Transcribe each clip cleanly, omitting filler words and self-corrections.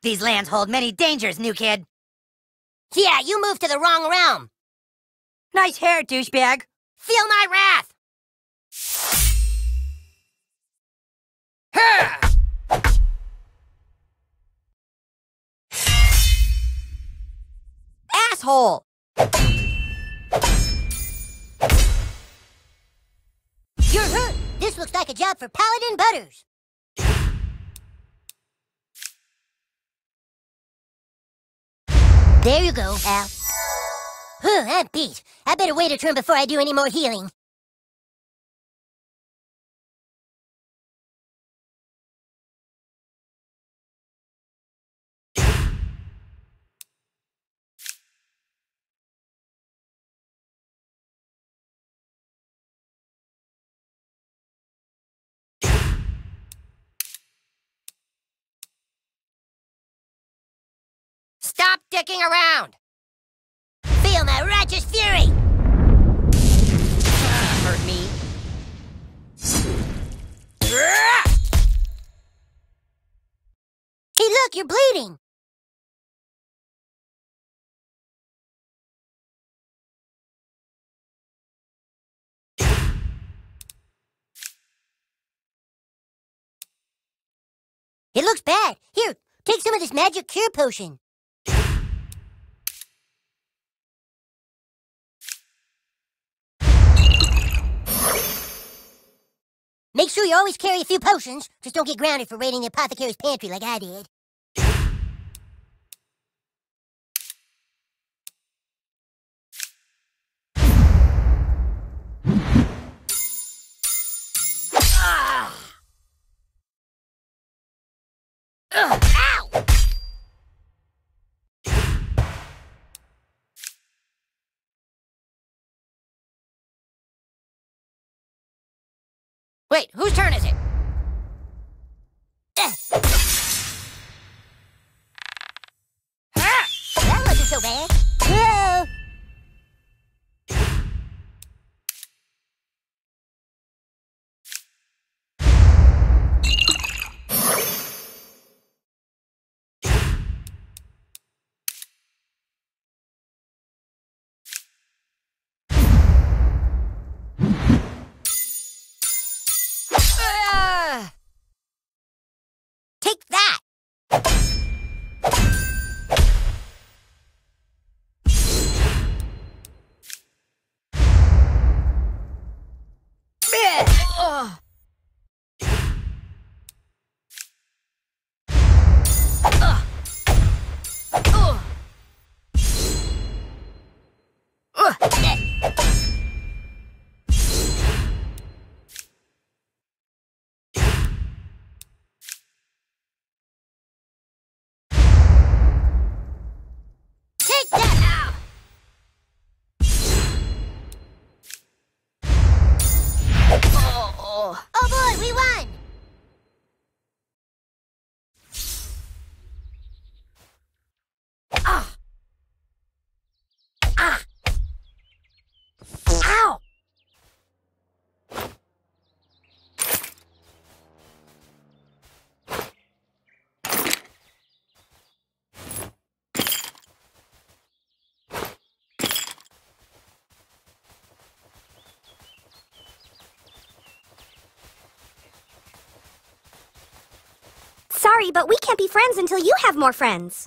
These lands hold many dangers, new kid. Yeah, you moved to the wrong realm. Nice hair, douchebag. Feel my wrath! Asshole! You're hurt! This looks like a job for Paladin Butters. There you go, Al. I'm beat. I better wait a turn before I do any more healing. Stop dicking around! Feel my righteous fury! Hurt me. Hey, look, you're bleeding! It looks bad. Here, take some of this magic cure potion. Make sure you always carry a few potions. Just don't get grounded for raiding the apothecary's pantry like I did. Ow! Wait, whose turn is it? That wasn't so bad. Whoa! Take that! Take that now! Oh boy, we won! Ah! Ah! Ow! Sorry, but we can't be friends until you have more friends.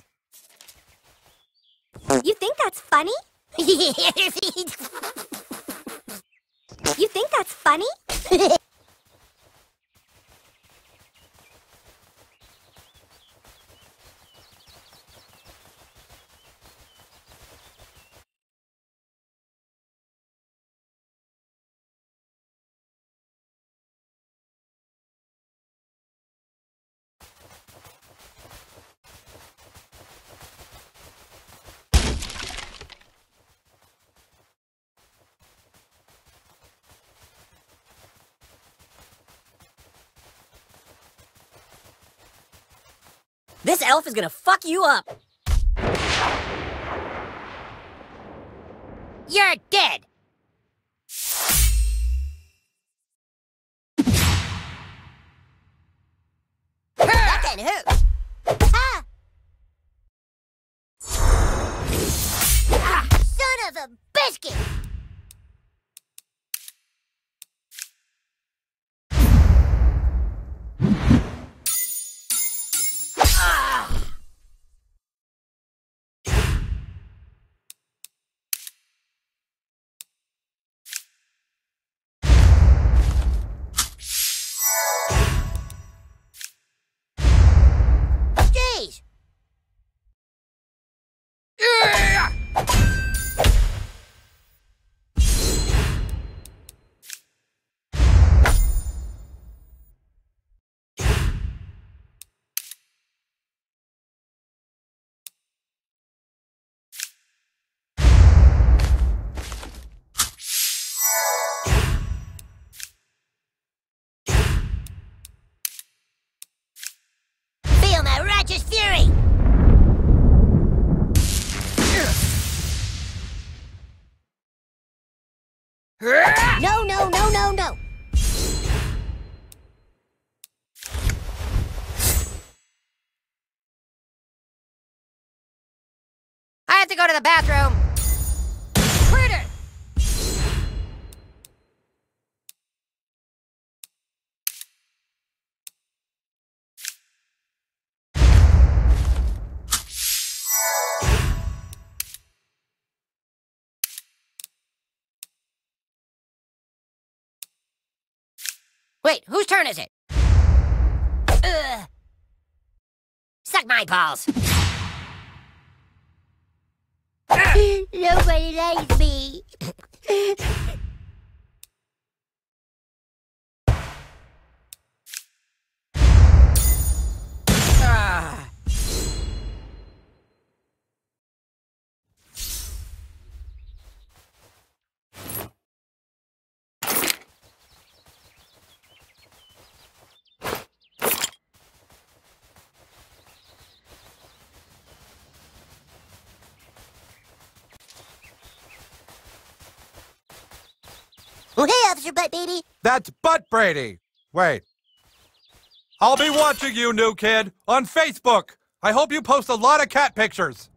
You think that's funny? You think that's funny? This elf is gonna fuck you up. You're dead! That kinda hurt. Ha! of a biscuit! Jeez! Feel my righteous fury! No, no, no, no, no! I have to go to the bathroom! Critter! Wait, whose turn is it? Suck my balls. Nobody likes me. Well, hey, Officer Butt Baby. That's Butt Brady. Wait. I'll be watching you, new kid, on Facebook. I hope you post a lot of cat pictures.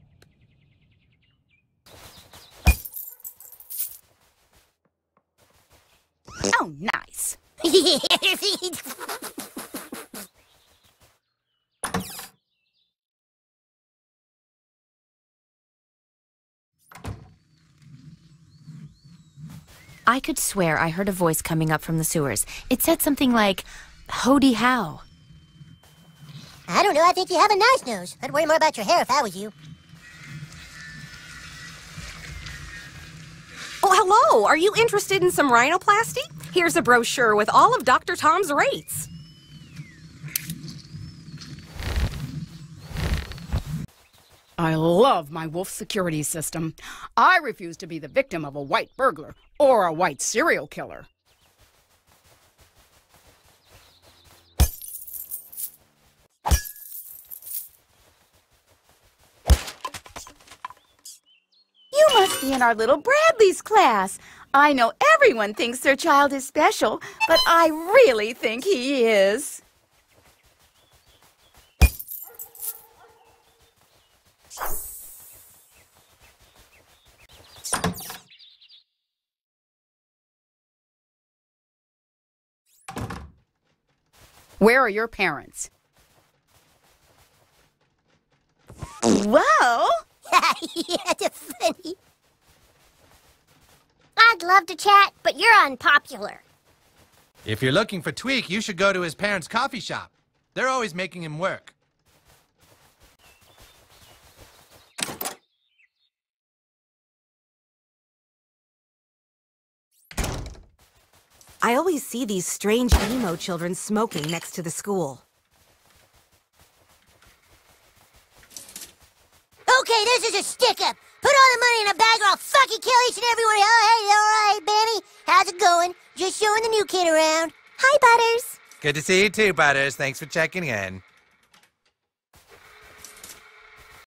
Oh, nice. I could swear I heard a voice coming up from the sewers. It said something like, "Howdy how." I don't know, I think you have a nice nose. I'd worry more about your hair if I was you. Oh, hello! Are you interested in some rhinoplasty? Here's a brochure with all of Dr. Tom's rates. I love my Wolf security system. I refuse to be the victim of a white burglar or a white serial killer. You must be in our little Bradley's class. I know everyone thinks their child is special, but I really think he is. Where are your parents? Well, Yeah, that's funny. I'd love to chat, but you're unpopular. If you're looking for Tweak, you should go to his parents' coffee shop. They're always making him work. I always see these strange emo children smoking next to the school. Okay, this is a stick-up. Put all the money in a bag or I'll fucking kill each and every one. Oh, hey, all right, Benny. How's it going? Just showing the new kid around. Hi, Butters. Good to see you too, Butters. Thanks for checking in.